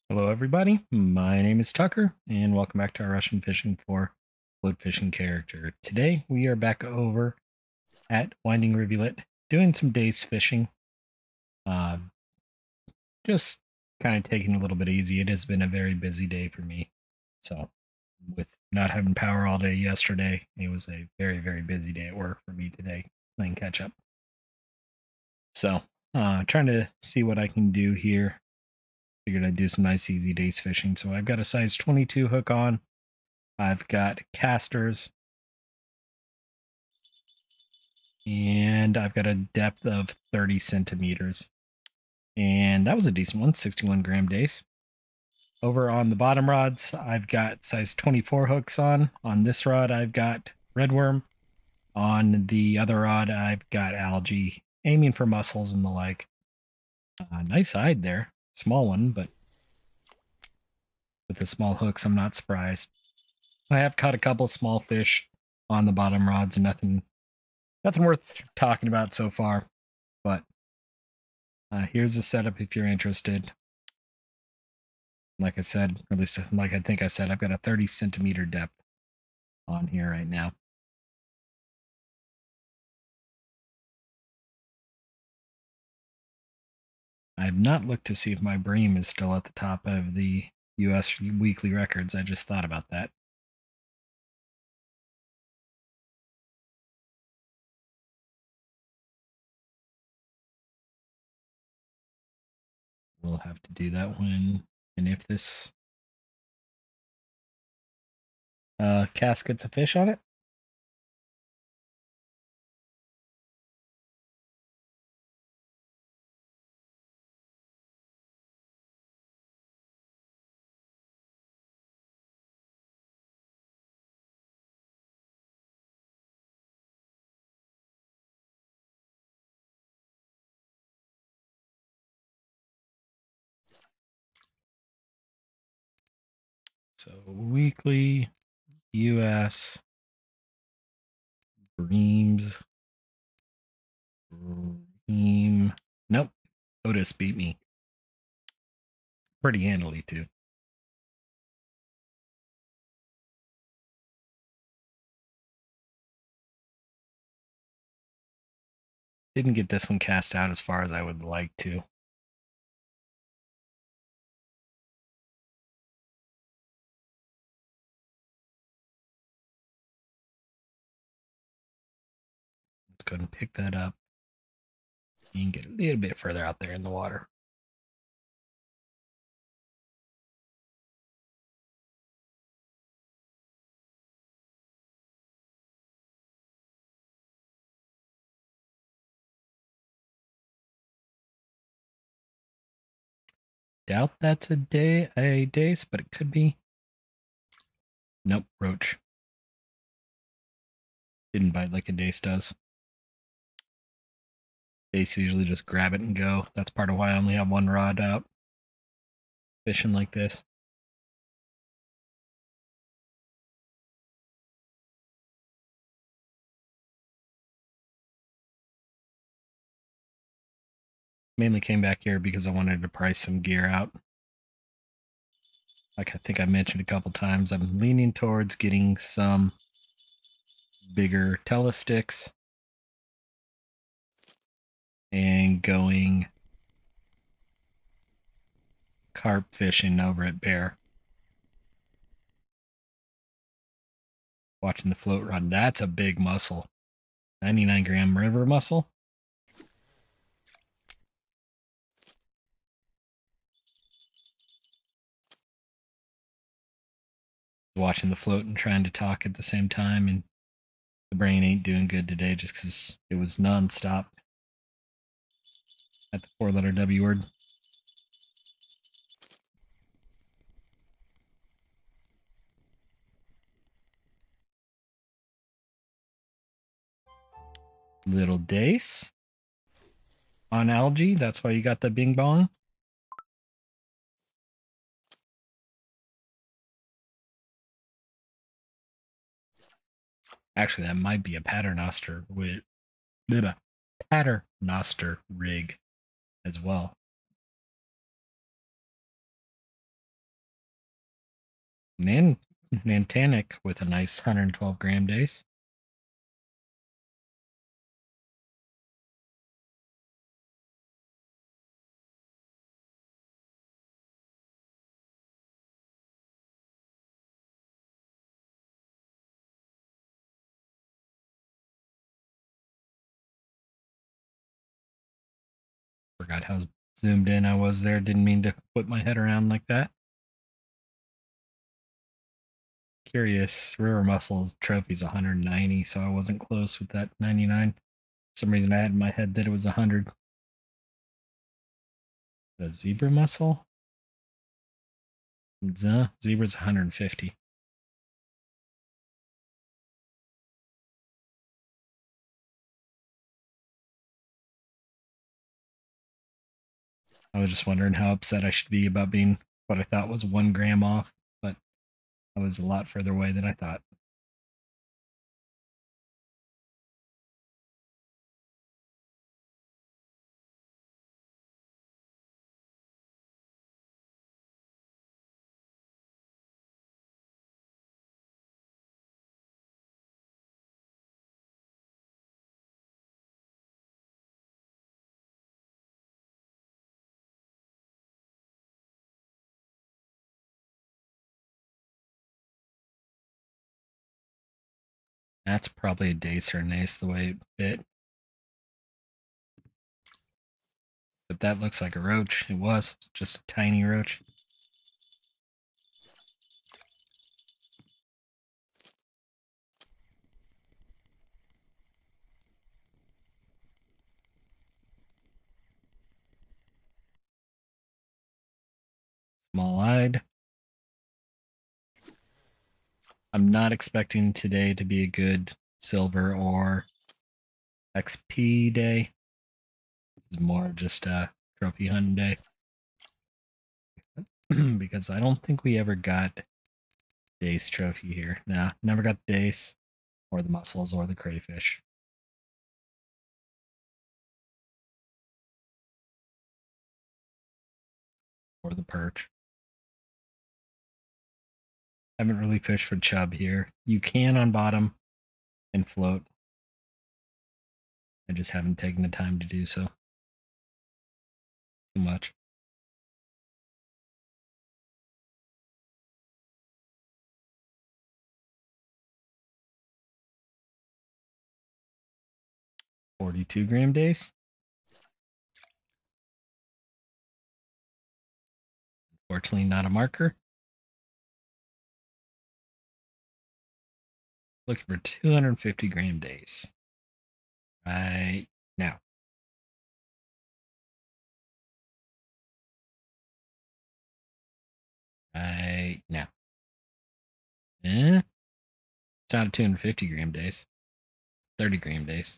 Hello, everybody. My name is Tucker, and welcome back to our Russian Fishing for Float Fishing character. Today, we are back over at Winding Rivulet doing some Dace fishing. Uh, just kind of taking a little bit easy. It has been a very busy day for me. So, with not having power all day yesterday, it was a very, very busy day at work for me today, playing catch up. So, trying to see what I can do here. Figured I'd do some nice, easy Dace fishing. So, I've got a size 22 hook on. I've got casters, and I've got a depth of 30 centimeters. And that was a decent one, 61 gram Dace. Over on the bottom rods, I've got size 24 hooks on. On this rod, I've got redworm. On the other rod, I've got algae, aiming for mussels and the like. Nice hide there. Small one, but with the small hooks, I'm not surprised. I have caught a couple small fish on the bottom rods, nothing worth talking about so far. But here's the setup if you're interested. Like I said, or at least like I think I said, I've got a 30 centimeter depth on here right now. I have not looked to see if my bream is still at the top of the US weekly records. I just thought about that. We'll have to do that when and if this cast gets a fish on it. So weekly US breams. Bream. Nope. Otis beat me pretty handily too. Didn't get this one cast out as far as I would like to. Let's go ahead and pick that up. You can get a little bit further out there in the water. Doubt that's a dace, but it could be. Nope, roach. Didn't bite like a dace does. Dace usually just grab it and go. That's part of why I only have one rod out fishing like this. Mainly came back here because I wanted to price some gear out. Like I think I mentioned a couple times, I'm leaning towards getting some bigger telesticks and going carp fishing over at Bear. Watching the float rod. That's a big mussel. 99 gram river mussel. Watching the float and trying to talk at the same time, and the brain ain't doing good today just because it was nonstop at the 4-letter W word. Little Dace on algae. That's why you got the bing bong. Actually, that might be a paternoster with a paternoster rig as well. Nantanic with a nice 112 gram dace. Forgot how zoomed in I was there. Didn't mean to whip my head around like that. Curious. River Muscle's trophy's 190, so I wasn't close with that 99. For some reason I had in my head that it was 100. The Zebra Muscle? Zebra's 150. I was just wondering how upset I should be about being what I thought was 1 gram off, but I was a lot further away than I thought. That's probably a Dace or an Ace the way it bit. But that looks like a roach. It was. It's just a tiny roach. Small-eyed. I'm not expecting today to be a good silver or XP day. It's more just a trophy hunting day. Because I don't think we ever got Dace trophy here. Nah, never got Dace or the mussels or the crayfish. Or the perch. Haven't really fished for chub here. You can on bottom and float. I just haven't taken the time to do so. Too much. $42 dace. Unfortunately, not a marker. Looking for 250 dace. Right now. Right now. It's not a 250 dace. 30 dace.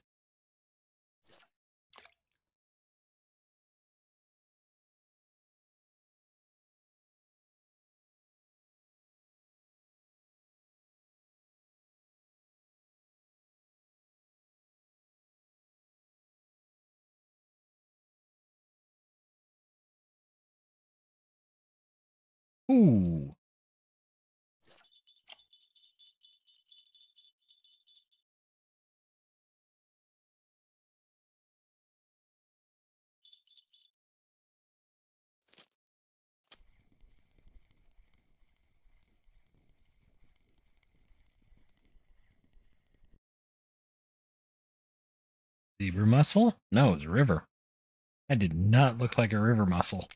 Ooh. Zebra mussel? No, it's a river. That did not look like a river mussel.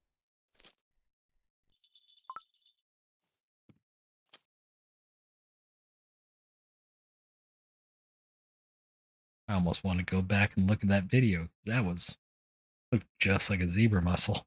I almost want to go back and look at that video. That looked just like a zebra mussel.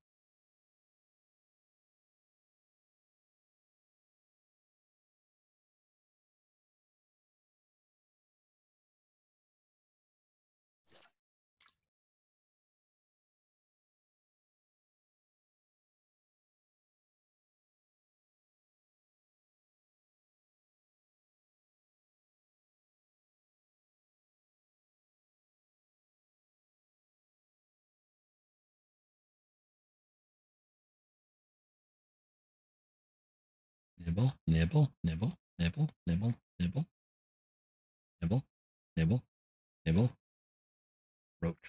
Nibble, nibble, nibble, nibble, nibble, nibble, nibble, nibble, nibble, roach.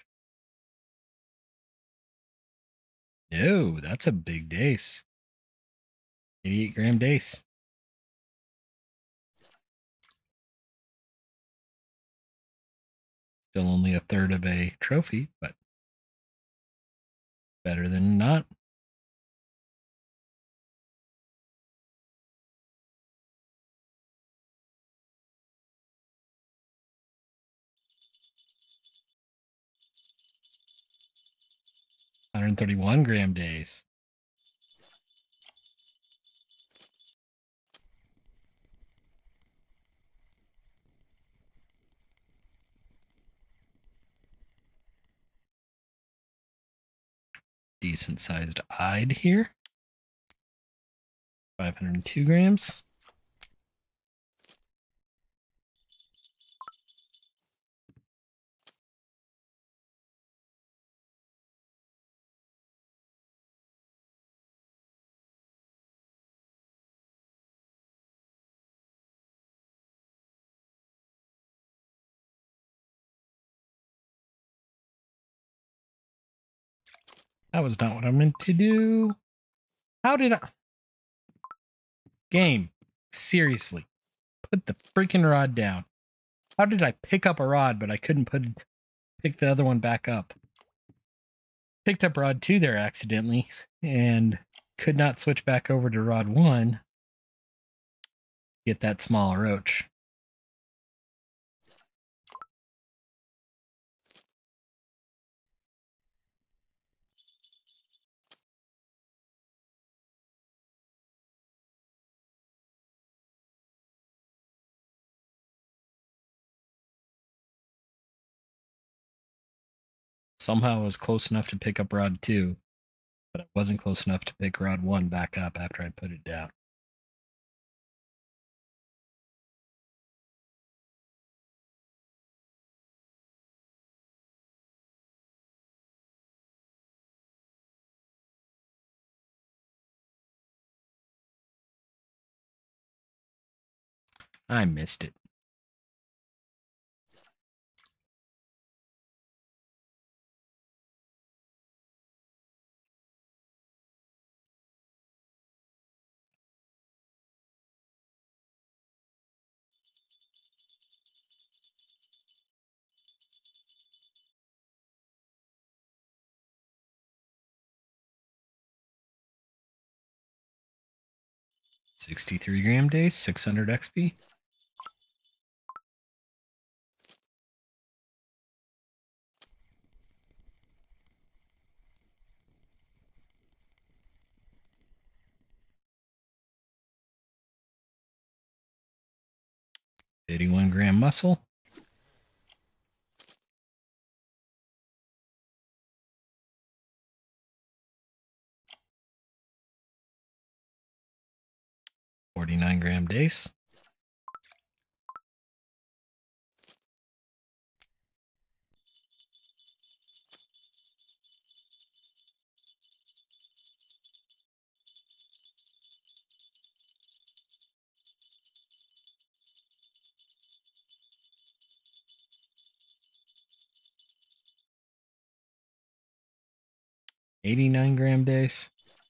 No, that's a big dace. 88-gram dace. Still only a third of a trophy, but better than not. $131-gram dace. Decent sized eyed here. 502 grams. That was not what I meant to do. How did I? Game. Seriously. Put the freaking rod down. How did I pick up a rod, but I couldn't pick the other one back up? Picked up rod 2 there accidentally and could not switch back over to rod 1. Get that small roach. Somehow I was close enough to pick up rod 2, but I wasn't close enough to pick rod 1 back up after I put it down. I missed it. $63-gram dace, 600 XP. $81-gram muscle. $49-gram dace. $89-gram dace.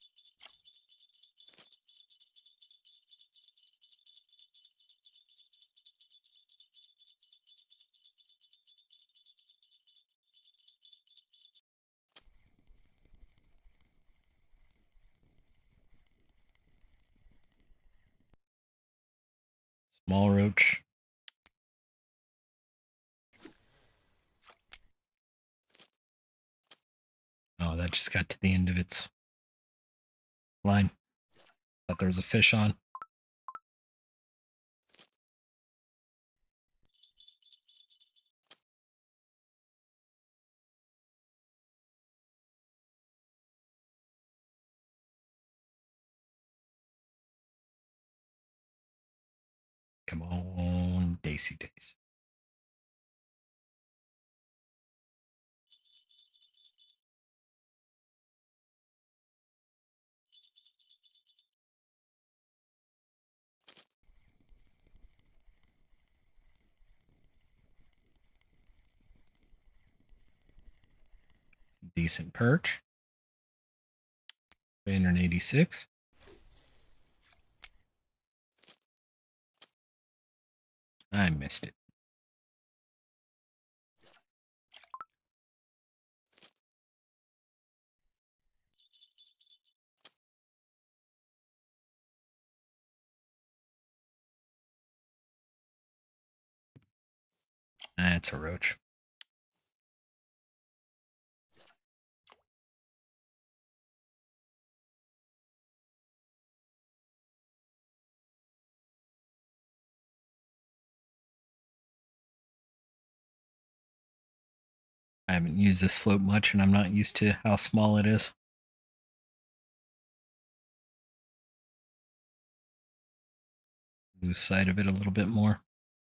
Small roach. Oh, that just got to the end of its line. Thought there was a fish on. Come on, Daisy Dace. decent perch. 386. I missed it. That's a roach. I haven't used this float much, and I'm not used to how small it is. Lose sight of it a little bit more.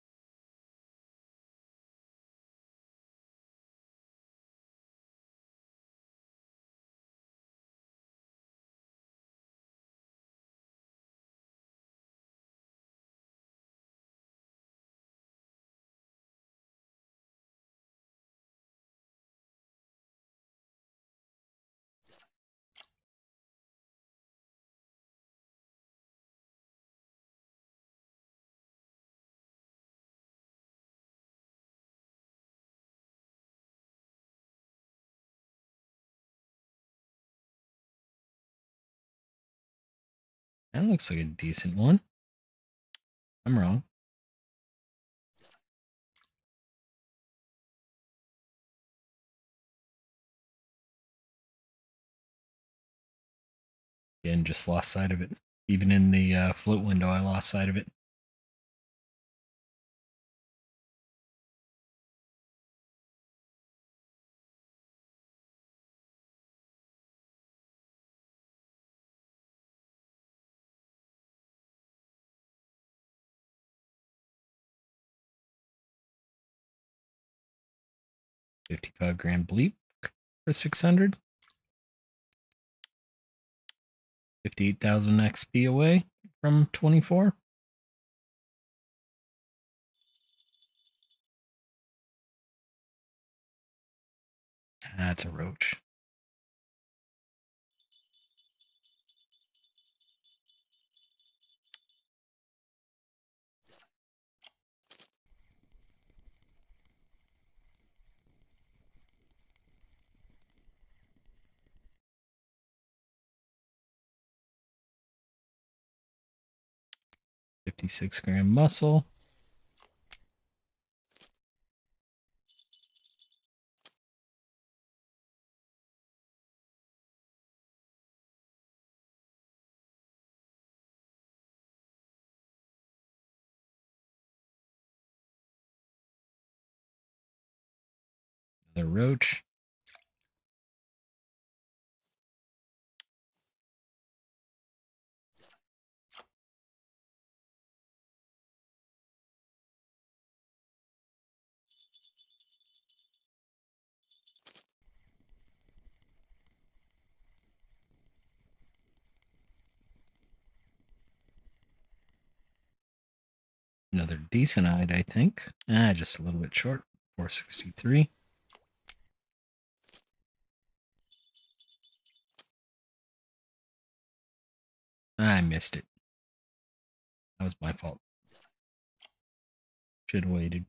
That looks like a decent one. I'm wrong. Again, just lost sight of it. Even in the float window, I lost sight of it. $55 bleep for 600. 58,000 XP away from 24. That's a roach. $56 muscle. Another roach. Another decent eyed, I think. Just a little bit short. 463. I missed it. That was my fault. Should have waited.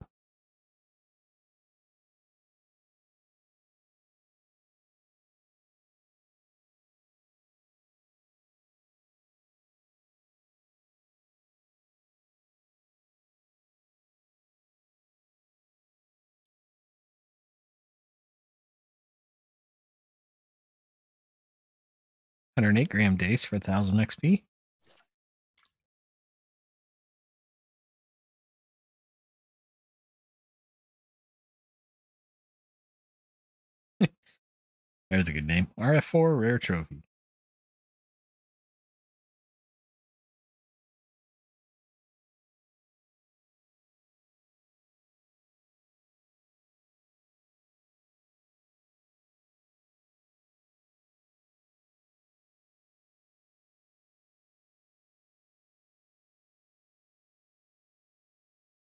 $108 Dace for 1,000 XP. There's a good name. RF4 Rare Trophy.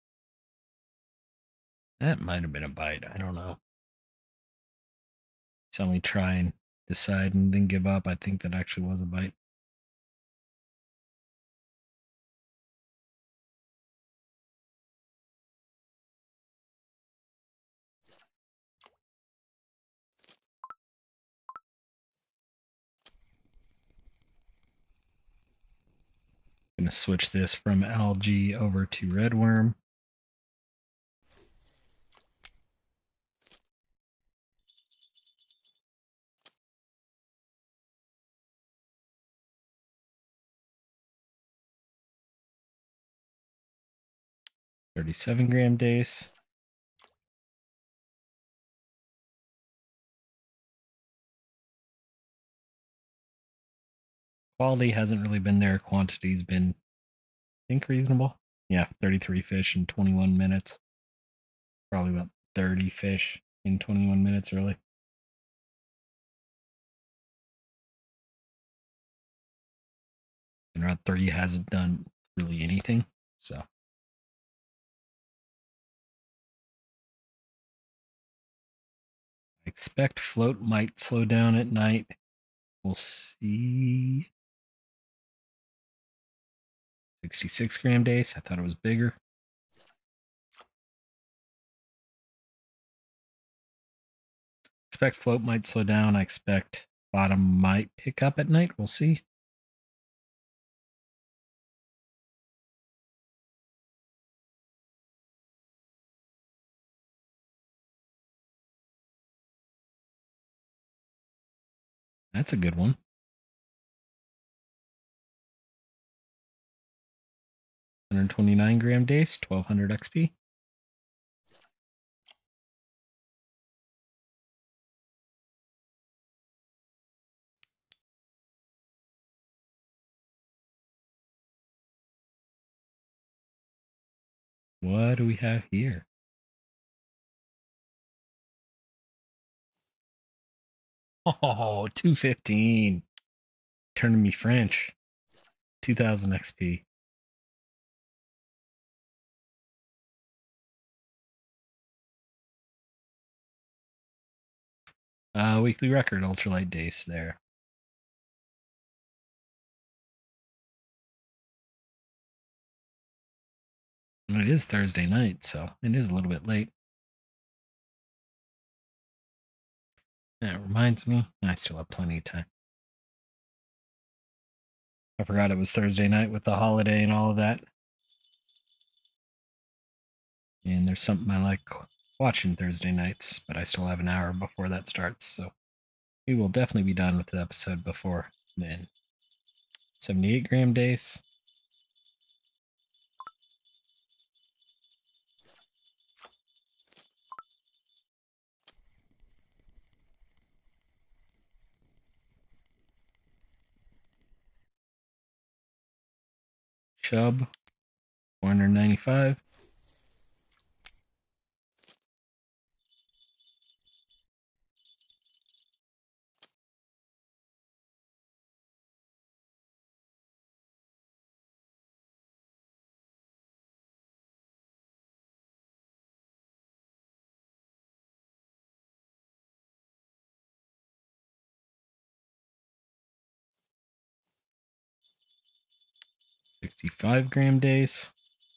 That might have been a bite. I don't know. Tell me try and decide and then give up. I think that actually was a bite. Gonna switch this from algae over to redworm. $37 Dace. Quality hasn't really been there. Quantity's been, I think, reasonable. Yeah, 33 fish in 21 minutes. Probably about 30 fish in 21 minutes, really. And Route 30 hasn't done really anything, so. I expect float might slow down at night. We'll see. 66 Dace. I thought it was bigger. Expect float might slow down. I expect bottom might pick up at night. We'll see. That's a good one. 129 Dace, 1200 XP. What do we have here? Oh, 215. Turning me French. 2000 XP. Weekly record, ultralight Dace there. And it is Thursday night, so it is a little bit late. That reminds me, I still have plenty of time. I forgot it was Thursday night with the holiday and all of that. And there's something I like watching Thursday nights, but I still have an hour before that starts, so we will definitely be done with the episode before then. 78 Dace. Chub, 495. $65 Dace.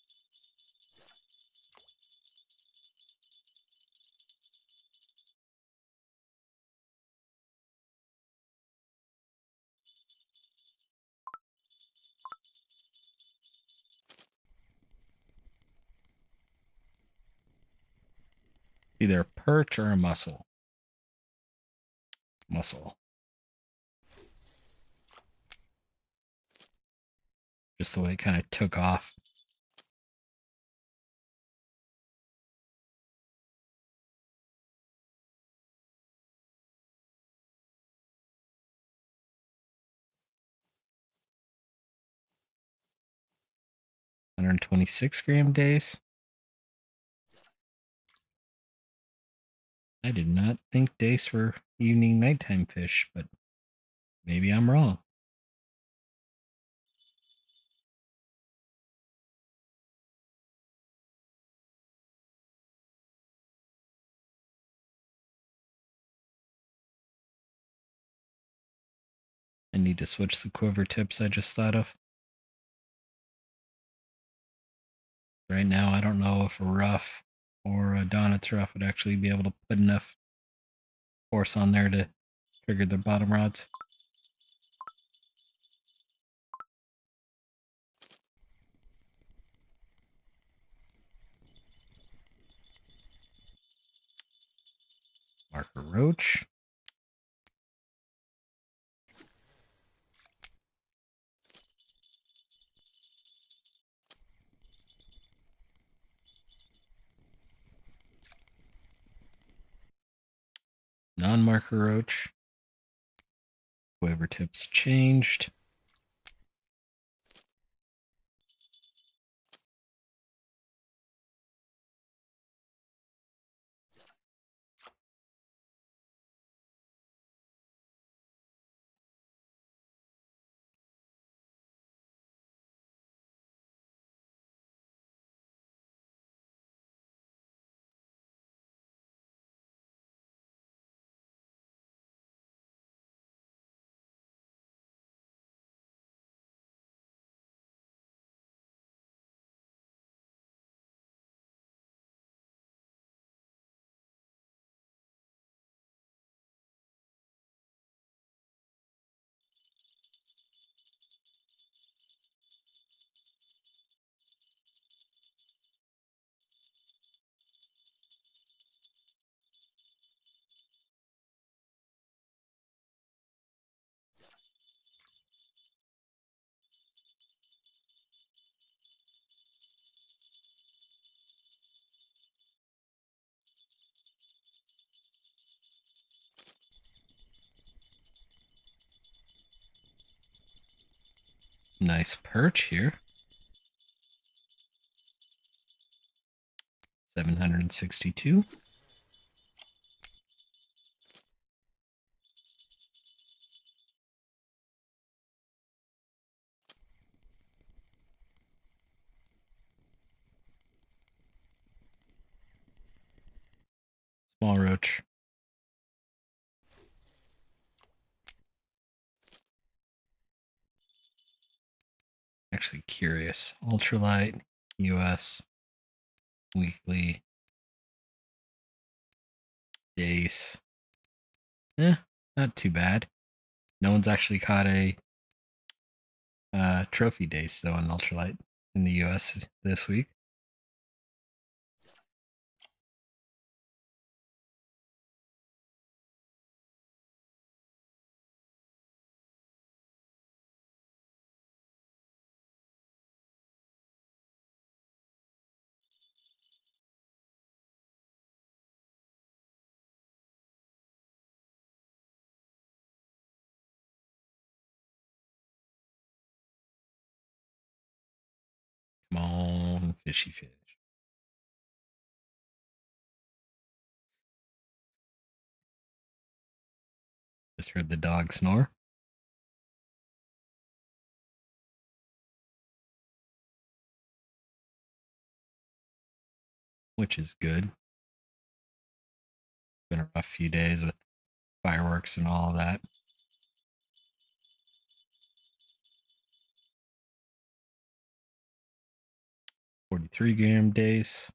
Either a perch or a mussel. Mussel. Just the way it kind of took off. $126 Dace. I did not think Dace were evening nighttime fish, but maybe I'm wrong. need to switch the quiver tips I just thought of. Right now, I don't know if a rough or a Donut's rough would actually be able to put enough force on there to trigger the bottom rods. Marker roach. Non-marker roach. Quiver tips changed. Nice perch here. 762. Small roach. Actually curious. Ultralight, US, weekly, Dace. Not too bad. No one's actually caught a trophy Dace though on Ultralight in the US this week. Come on, fishy fish. Just heard the dog snore. Which is good. Been a rough few days with fireworks and all of that. 43-gram Dace.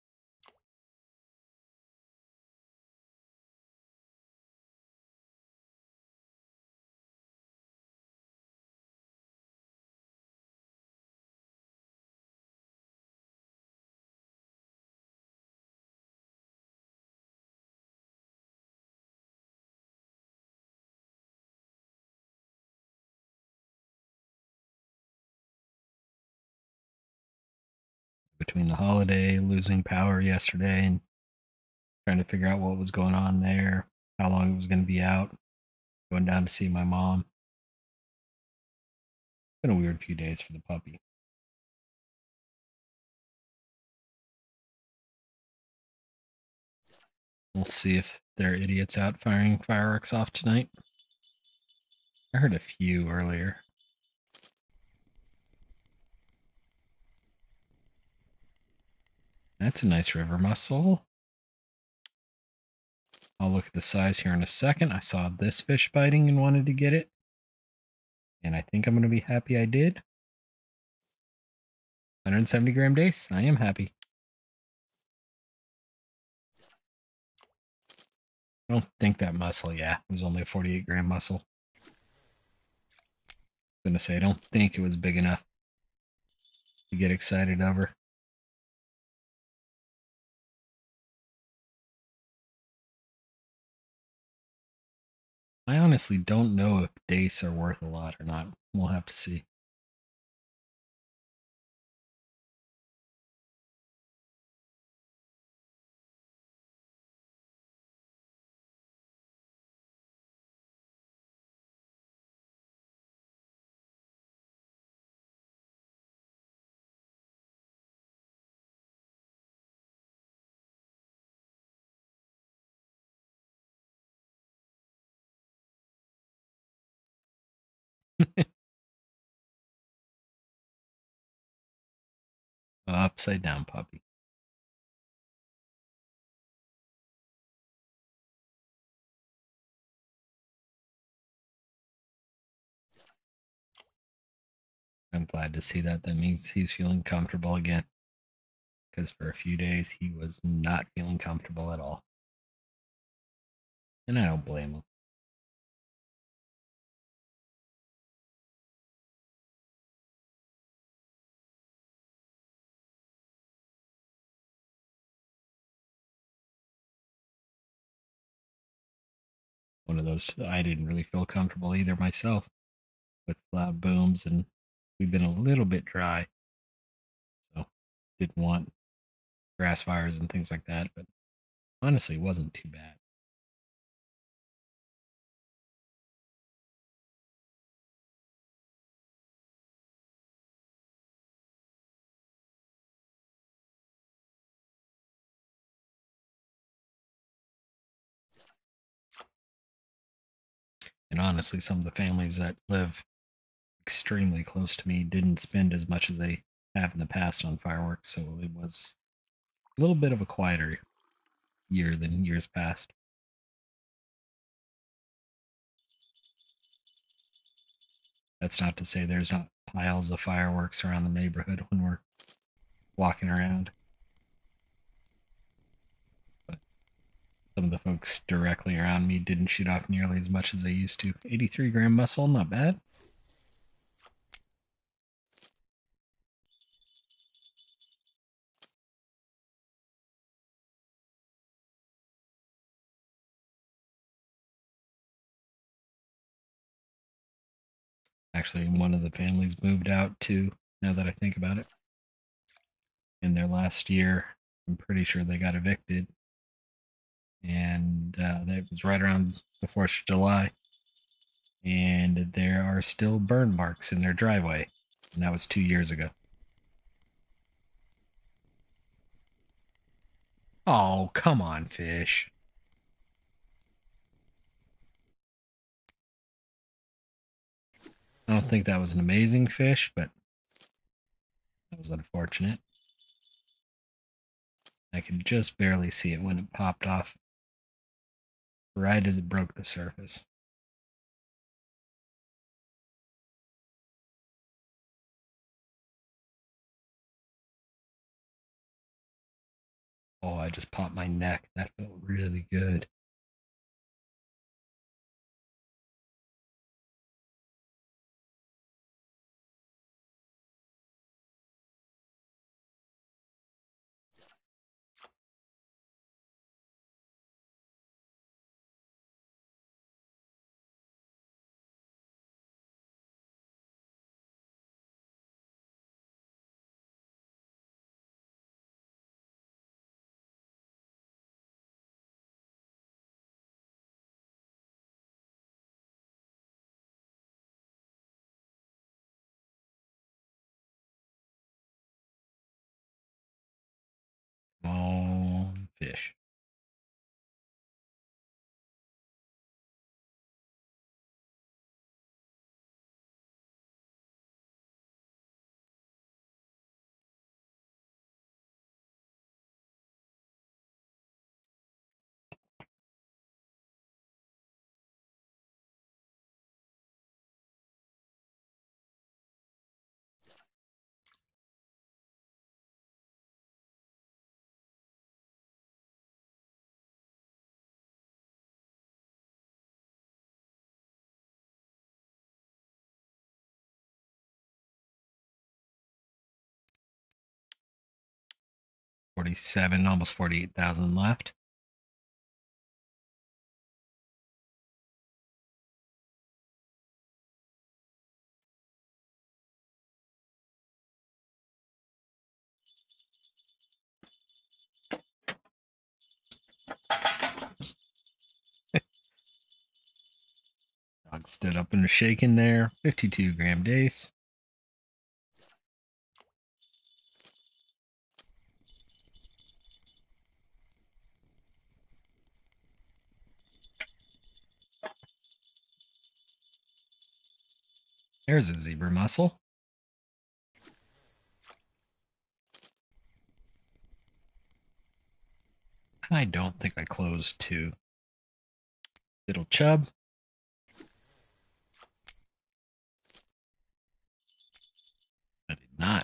Between the holiday, losing power yesterday, and trying to figure out what was going on there, how long it was going to be out, going down to see my mom. Been a weird few days for the puppy. We'll see if there are idiots out firing fireworks off tonight. I heard a few earlier. That's a nice river mussel. I'll look at the size here in a second. I saw this fish biting and wanted to get it. And I think I'm going to be happy I did. 170-gram Dace. I am happy. I don't think that muscle, yeah, it was only a 48-gram muscle. I'm going to say, I don't think it was big enough to get excited over. I honestly don't know if Dace are worth a lot or not. We'll have to see. Upside down puppy. I'm glad to see that. That means he's feeling comfortable again. Because for a few days he was not feeling comfortable at all. And I don't blame him. One of those, I didn't really feel comfortable either myself with loud booms, and we've been a little bit dry. So didn't want grass fires and things like that, but honestly, it wasn't too bad. And honestly, some of the families that live extremely close to me didn't spend as much as they have in the past on fireworks, so it was a little bit of a quieter year than years past. That's not to say there's not piles of fireworks around the neighborhood when we're walking around, but some of the folks directly around me didn't shoot off nearly as much as they used to. 83-gram muscle, not bad. Actually, one of the families moved out too, now that I think about it. In their last year, I'm pretty sure they got evicted. And that was right around the 4th of July. And there are still burn marks in their driveway. And that was 2 years ago. Oh, come on, fish. I don't think that was an amazing fish, but that was unfortunate. I could just barely see it when it popped off, right as it broke the surface. Oh, I just popped my neck. That felt really good. Come on, fish. 47, almost 48,000 left. Dog stood up and was shaking there. 52-gram Dace. There's a zebra mussel. I don't think I closed two. Little chub. I did not.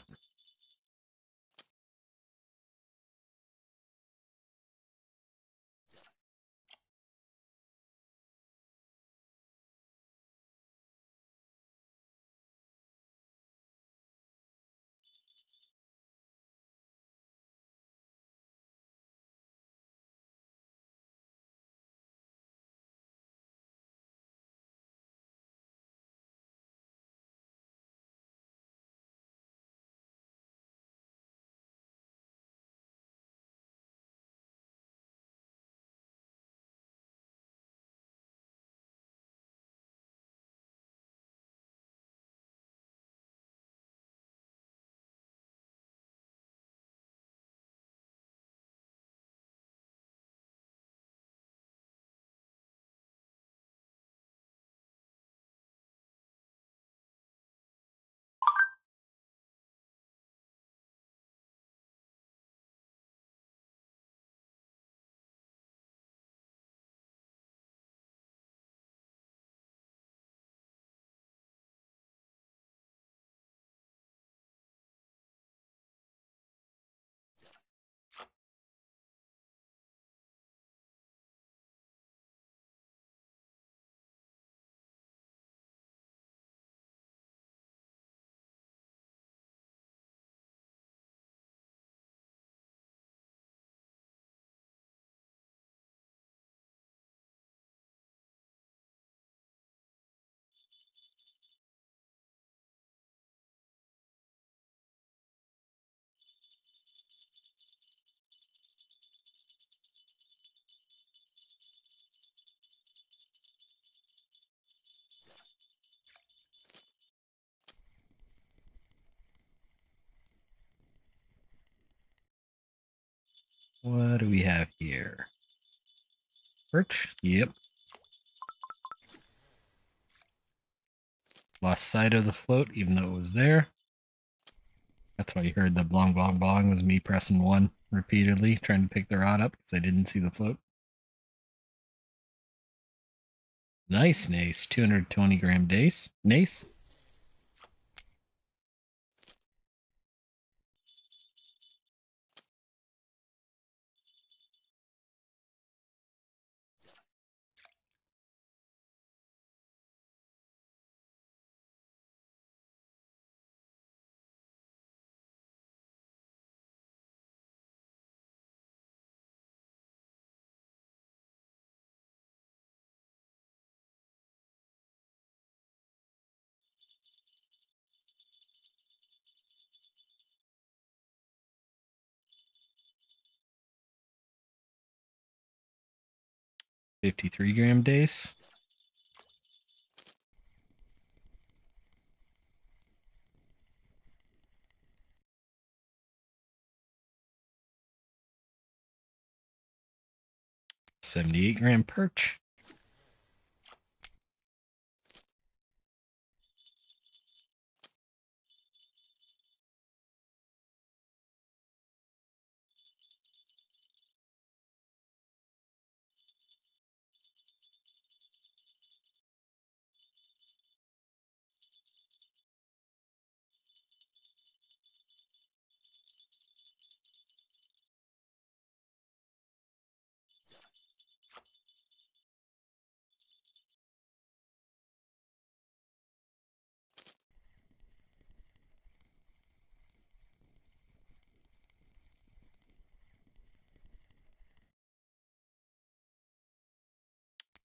What do we have here? Perch? Yep. Lost sight of the float, even though it was there. That's why you heard the blong, blong, blong was me pressing one repeatedly, trying to pick the rod up because I didn't see the float. Nice Nace, 220-gram Dace. Nace. $53-gram Dace. $78-gram Perch.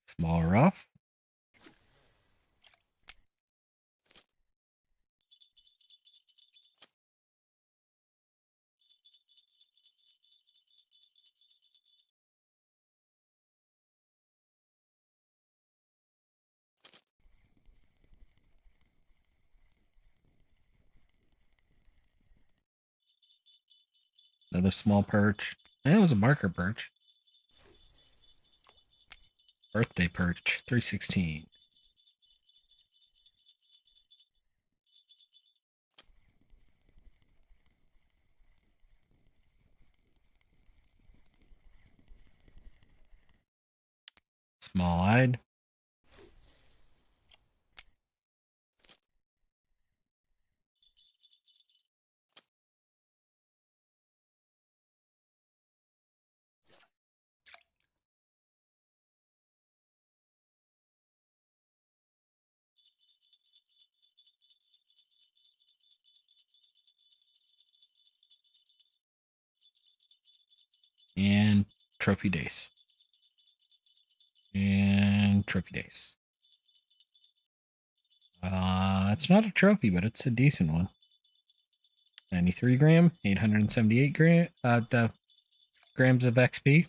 Small rough. Another small perch. And it was a marker perch. Birthday perch, 316. Small-eyed. And trophy Dace. And trophy Dace. It's not a trophy, but it's a decent one. 93 gram, 878 grams of XP.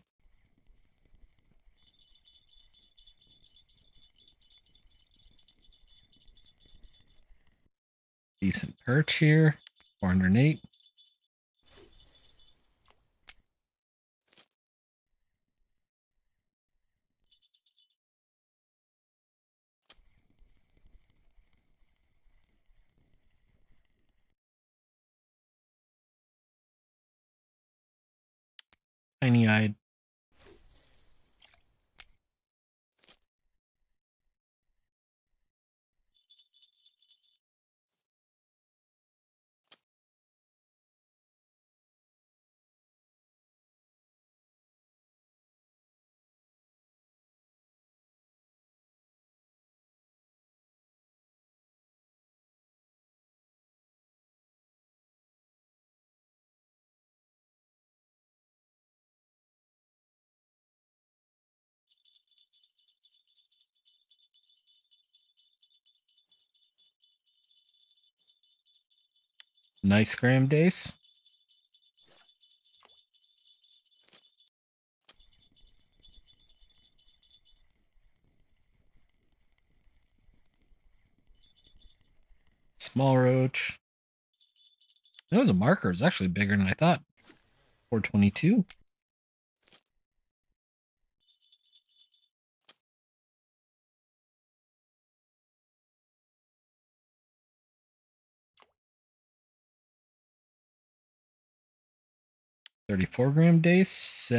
Decent perch here, 408. Tiny-eyed. Nice gram Dace. Small roach. That was a marker. It's actually bigger than I thought. 422. .34 gram Dace,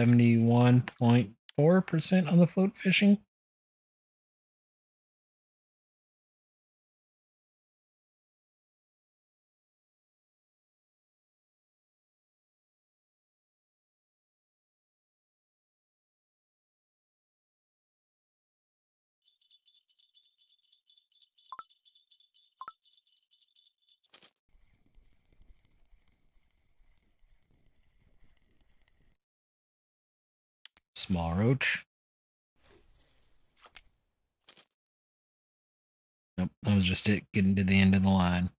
71.4% on the float fishing. Small roach. Nope, that was just it getting to the end of the line.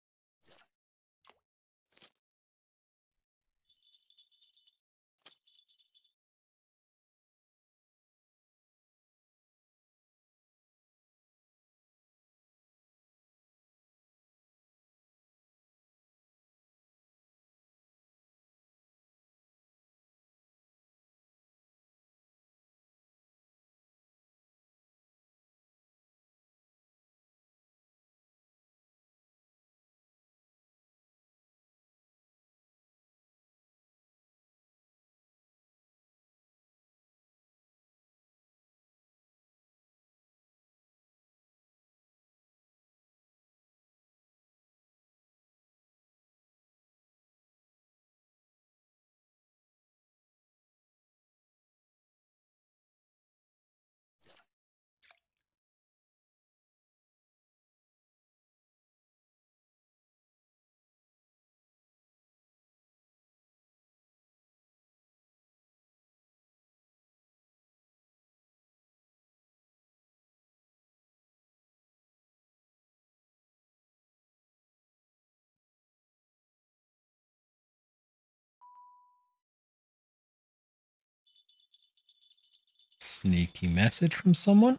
Sneaky message from someone?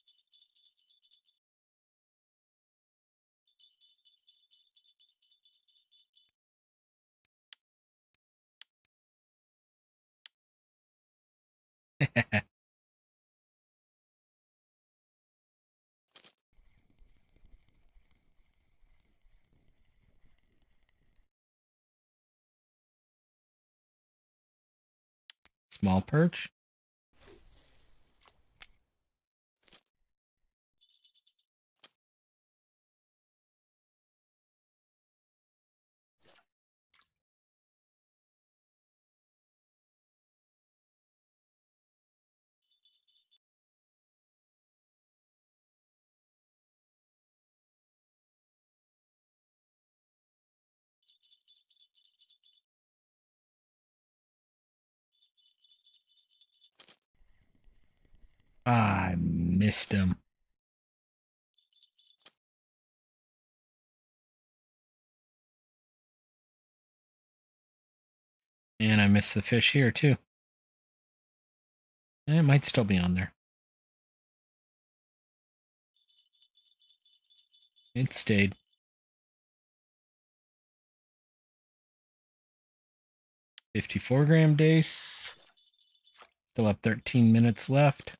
Small perch. I missed him. And I missed the fish here, too. And it might still be on there. It stayed. 54-gram Dace. Still have 13 minutes left.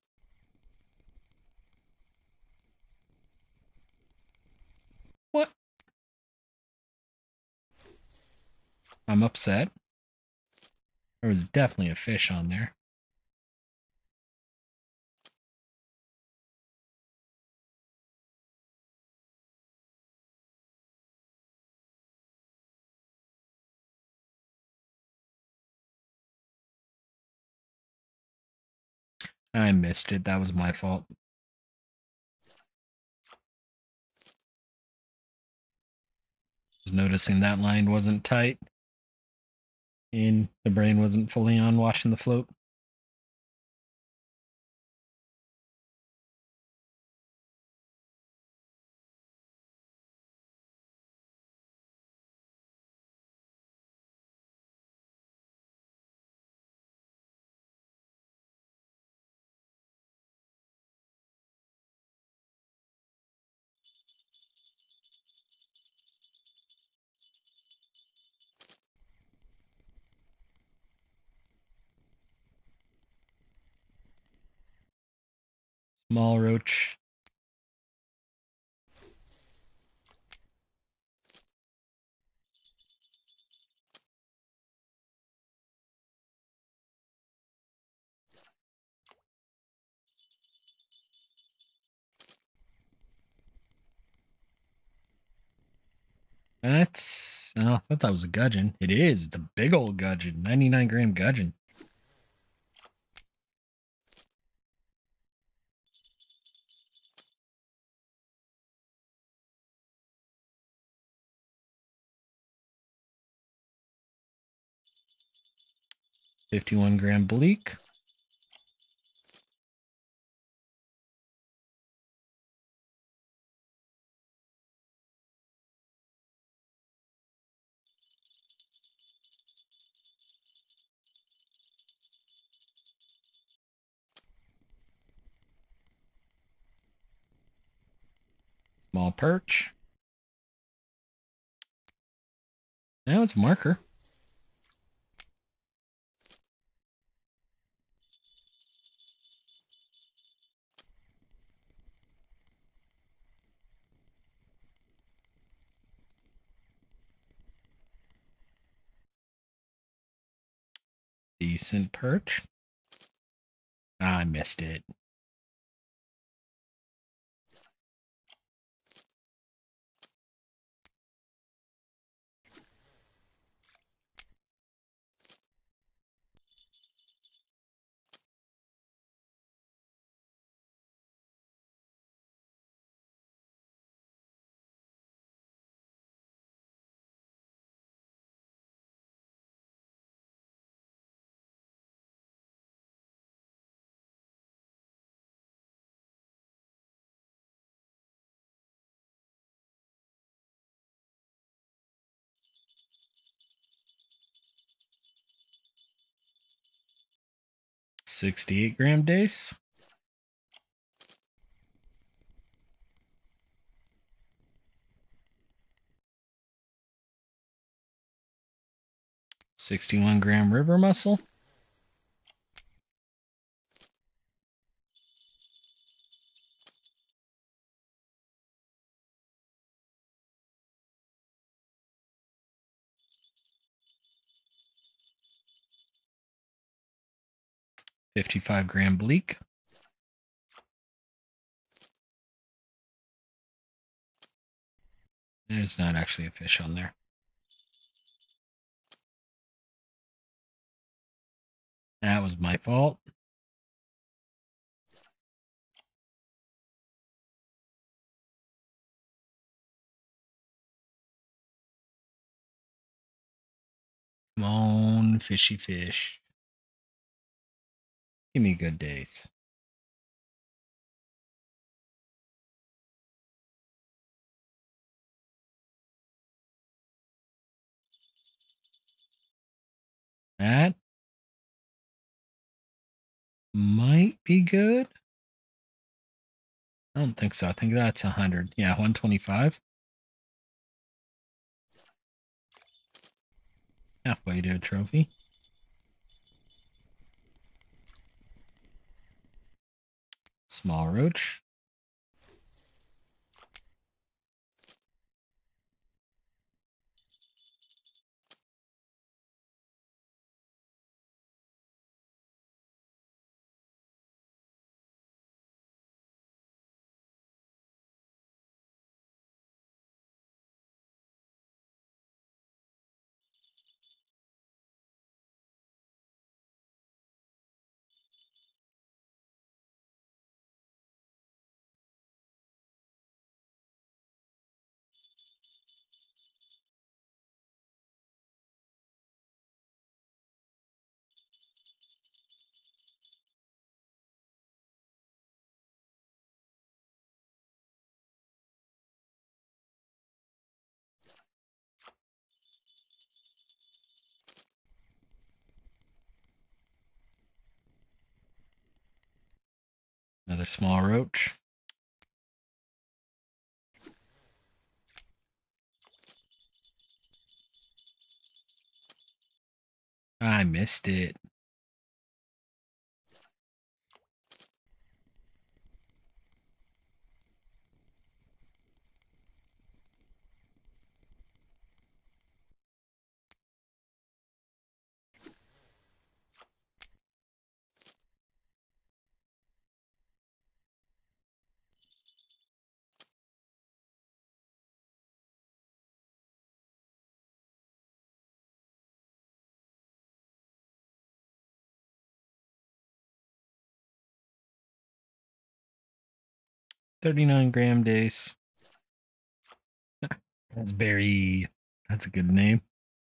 What? I'm upset. There was definitely a fish on there. I missed it. That was my fault. Was noticing that line wasn't tight. And the brain wasn't fully on watching the float. Small roach. That's... Oh, I thought that was a gudgeon. It is. It's a big old gudgeon. 99-gram gudgeon. $51-gram bleak. Small perch. Now it's marker. Decent perch. I missed it. $68-gram Dace. 61-gram river mussel. $55-gram bleak. There's not actually a fish on there. That was my fault. Come on, fishy fish. Give me good days. That might be good. I don't think so. I think that's 100. Yeah, 125. Halfway to a trophy. Small roach. Another small roach. I missed it. $39-gram Dace. Raspberry. That's a good name.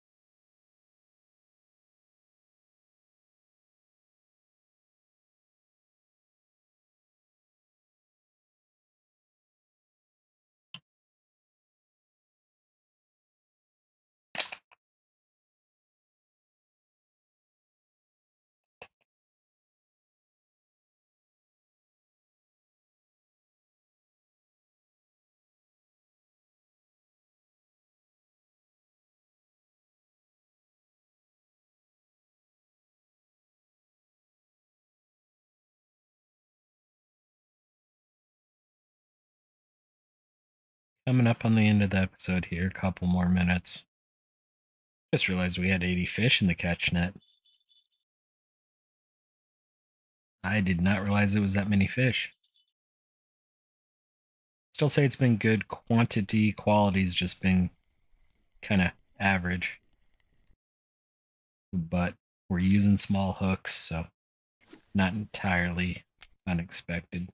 Coming up on the end of the episode here, a couple more minutes. Just realized we had 80 fish in the catch net. I did not realize it was that many fish. Still say it's been good quantity. Quality's just been kind of average. But we're using small hooks, so not entirely unexpected.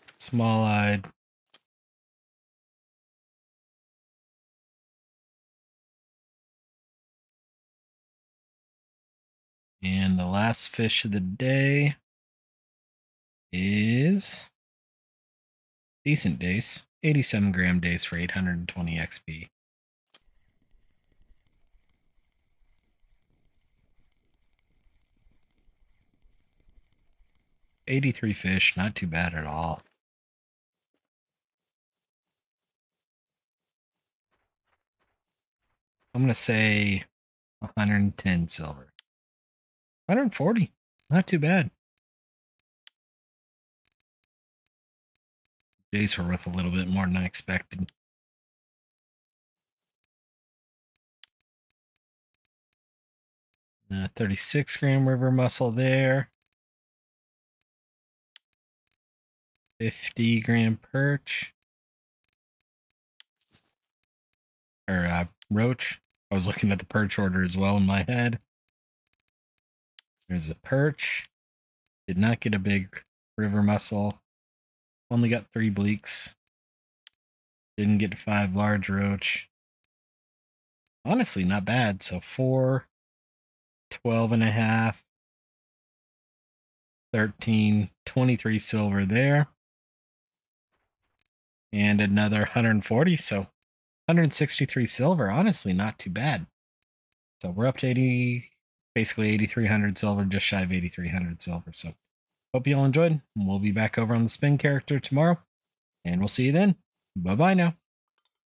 Small-eyed. And the last fish of the day is decent Dace. 87 gram Dace for 820 XP. $83 fish, not too bad at all. I'm going to say 110 silver. 140, not too bad. Days were worth a little bit more than I expected. Uh, 36 gram river mussel there. 50 gram perch. Or roach. I was looking at the perch order as well in my head. There's a perch. Did not get a big river mussel. Only got 3 bleaks. Didn't get 5 large roach. Honestly, not bad. So 4, 12 and a half, 13, 23 silver there. And another 140, so 163 silver. Honestly, not too bad. So we're up to 80, basically 8,300 silver, just shy of 8,300 silver. So hope you all enjoyed. We'll be back over on the spin character tomorrow, and we'll see you then. Bye-bye now.